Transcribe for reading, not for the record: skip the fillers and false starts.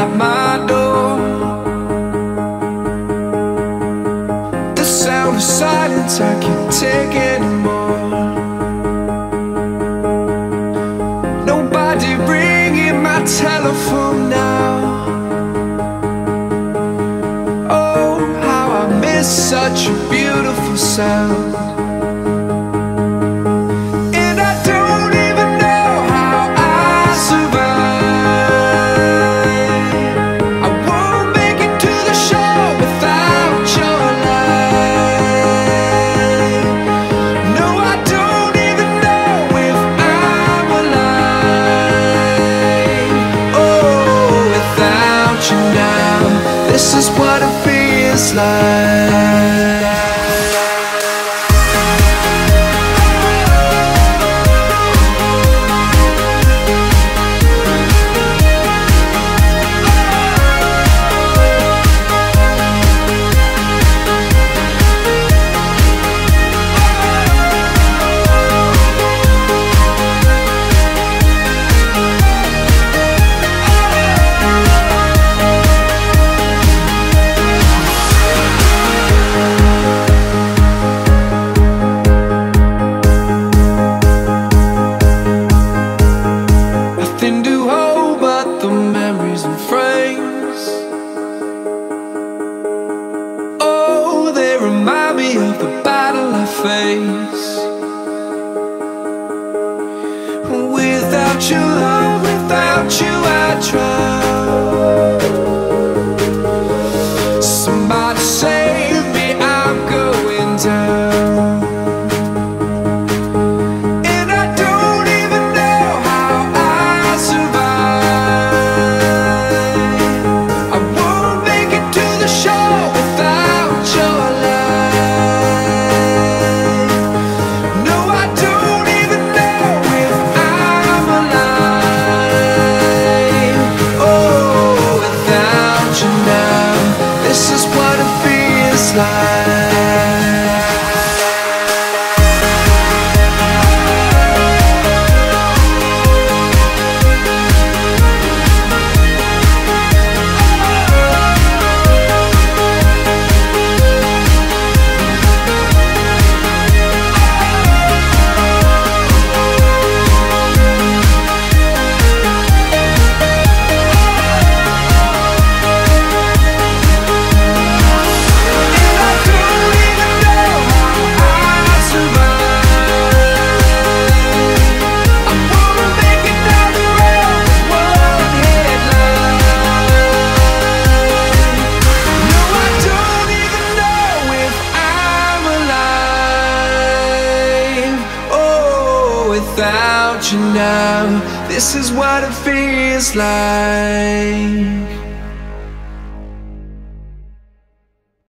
at my door. The sound of silence I can't take anymore. Nobody ringing my telephone now. Oh, how I miss such a beautiful sound. This is what it feels like. Remind me of the battle I face. Without your love, without you I drown. Somebody save me, I'm going down. And I don't even know how I survive. I won't make it to the shore without your love. This is what it feels like. Without you now, this is what it feels like.